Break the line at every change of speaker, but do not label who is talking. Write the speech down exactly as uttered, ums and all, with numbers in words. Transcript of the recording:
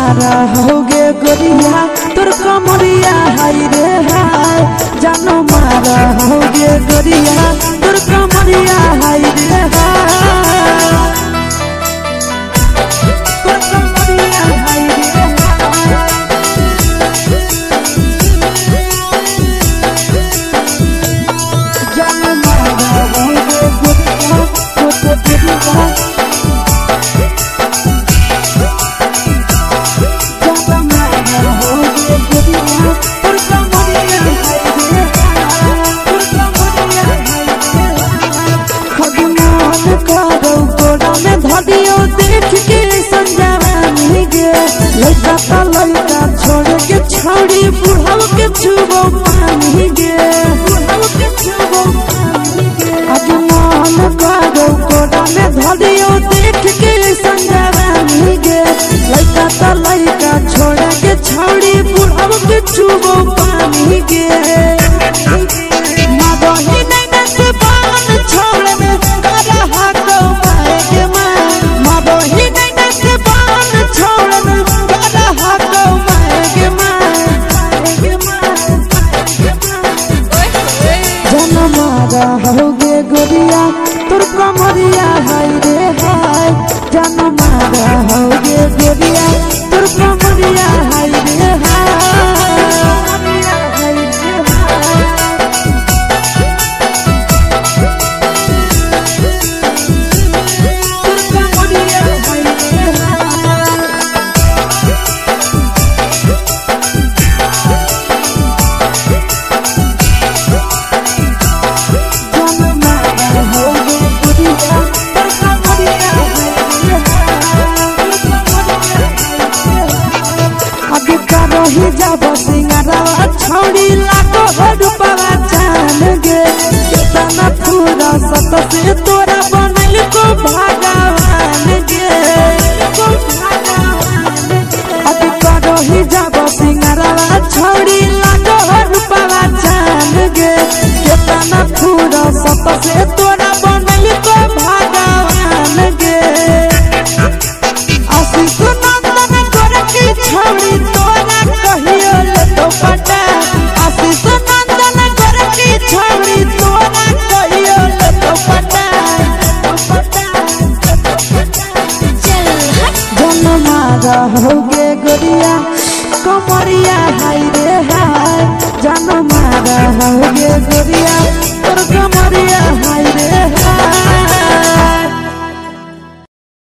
मारा होगे गोरिया तोर कमरिया हाय रे हाय जानो मारा होगे गोरिया तोर कमरिया हाय रे हाय तोर कमरिया हाय रे जानो मारा होगे गोरिया तोर कमरिया देख के संजवानी गे लड़का ता लड़का छोड़ के छौड़ी बुढ़ाव के छुबो पानी गे बुढ़ाव के छुबो पानी गे आज मन करो कोड़ा में धरियो देख के संजवानी गे लड़का ता लड़का छोड़ के छौड़ी बुढ़ाव के छुबो पानी गे मादोही नहीं नस पान छोड़ में करा हाको माए के होगे गोरिया तोर कमरिया हाय रे हाय जान मारा होगे गोरिया तोर कमरिया हाय रे ही जब सिंगारा छौड़ी लागो हडुपवा जान गे केतना पूरा सत से तोरा बनल को भगवान गे को भगवान अति करो ही जब सिंगारा छौड़ी लागो हडुपवा जान गे केतना पूरा सत से तोरा बनल को भगवान गे आशीष नंदन गोर की छौड़ी तोरा कहियो ले तो पटा आशीष नंदन गोर की छौड़ी तोरा कहियो ले तो पटा जन मारा होगे गोरिया कमरिया हाय रे हाय जन मारा होगे गोरिया तोर कमरिया हाय रे हाय।